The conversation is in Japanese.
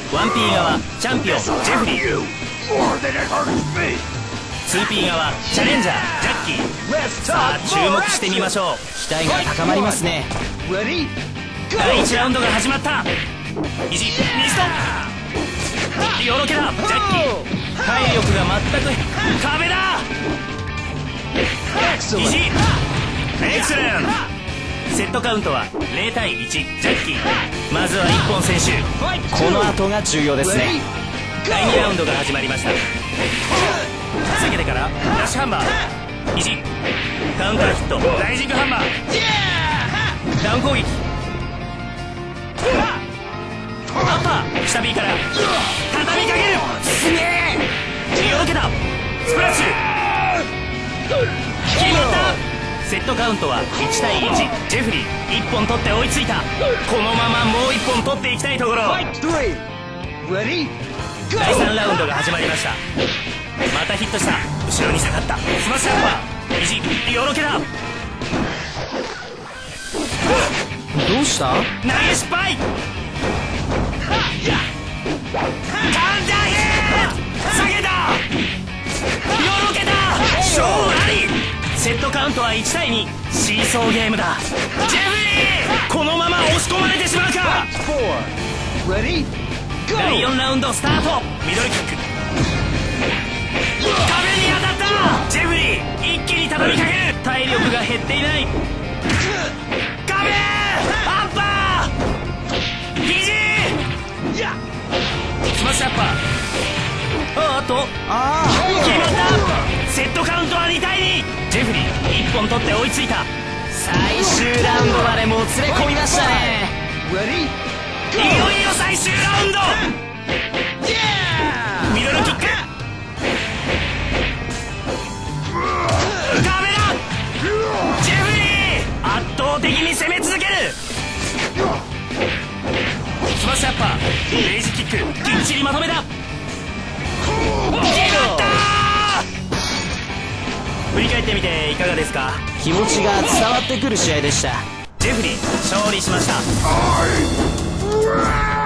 1P 側チャンピオンジェフリー、 2P 側チャレンジャージャッキー。さあ注目してみましょう。 期待が高まりますね。 第1ラウンドが始まった。意地ミストよろけだジャッキー。体力が全く壁だ。意地エクセレント。セットカウントは0対1ジャッキー。まずは1本先取。 この後が重要ですね。 第2ラウンドが始まりました。下げてからダッシュハンマー意地カウンターヒットライジングハンマーダウン攻撃アッパー下 B から畳みかける。すげえよろけたスプラッシュ決まった。セットカウントは1対1ジェフリー。1本取って追いついた。このままもう1本取っていきたいところ。第3ラウンドが始まりました。またヒットした。後ろに下がったスマッシュアッパー意地よろけだ。 どうした？ 投げ失敗。カウンターヒット下げたよろけた勝負あり。セットカウントは1対2シーソーゲームだ。ジェフリーこのまま押し込まれてしまうか。第4ラウンドスタート。ミドルキック壁に当たった。ジェフリー一気に畳みかける。体力が減っていない。壁アッパー肘スマッシュアッパー。あと決まった。セットカウントは2対2ジェフリー1本取って追いついた。 最終ラウンドまでもつれ込みましたね。 いよいよ最終ラウンド。ミドルキック壁だ。ジェフリー圧倒的に攻め続ける。スマッシュアッパーレイジキックきっちりまとめた。決まったー。振り返ってみていかがですか。 気持ちが伝わってくる試合でした。 ジェフリー勝利しました。